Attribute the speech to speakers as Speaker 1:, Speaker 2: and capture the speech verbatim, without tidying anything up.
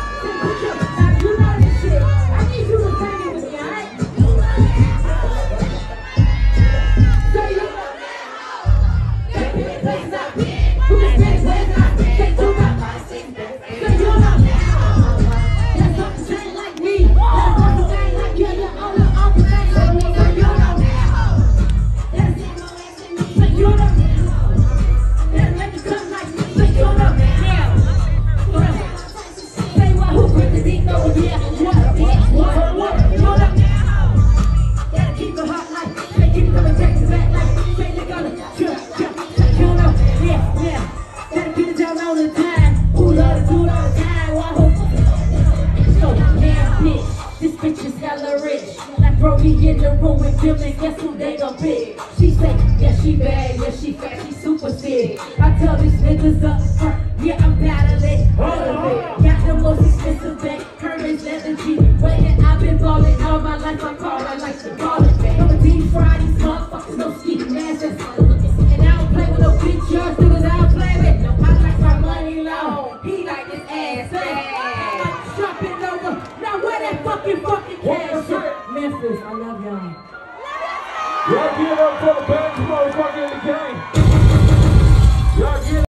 Speaker 1: BOOGIE in the room with Jim, and guess who they gon' pick? She say, yeah, she bad, yeah, she fat, she super sick. I tell these niggas up front, yeah, I'm battling all of it. Got the most expensive bag, Hermes leather G. Waiting, I've been ballin' all my life, I call I like to ball it back. I'm a deep fry, these motherfuckers, no ski ass, and I don't play with no bitch, yours niggas, I don't play with. I like my money low, he like his ass fat. Dropping over, now where that fucking fucking cash at? Memphis, I love y'all.
Speaker 2: Y'all give it up for the best motherfucker in the game. Y'all give